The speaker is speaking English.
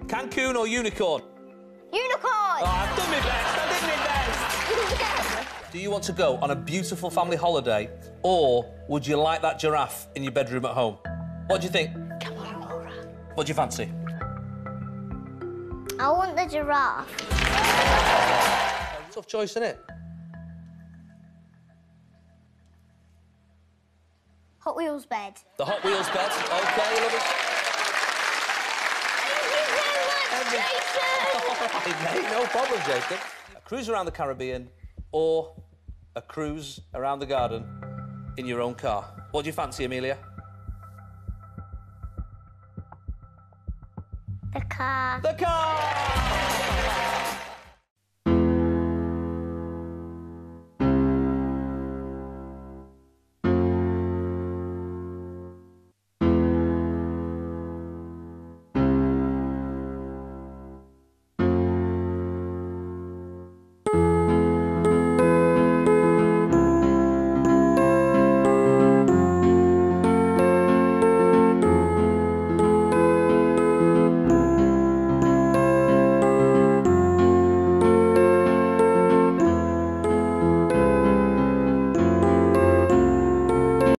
Cancun or unicorn? Unicorn! Oh, I've done my best. I did my best. Do you want to go on a beautiful family holiday, or would you like that giraffe in your bedroom at home? What do you think? Come on, Aurora. What do you fancy? I want the giraffe. Tough choice, isn't it? Hot Wheels bed. The Hot Wheels bed. OK, love it. Thank you so much, Jason! All right, mate, no problem, Jacob. A cruise around the Caribbean or a cruise around the garden in your own car. What do you fancy, Amelia? The car. The car!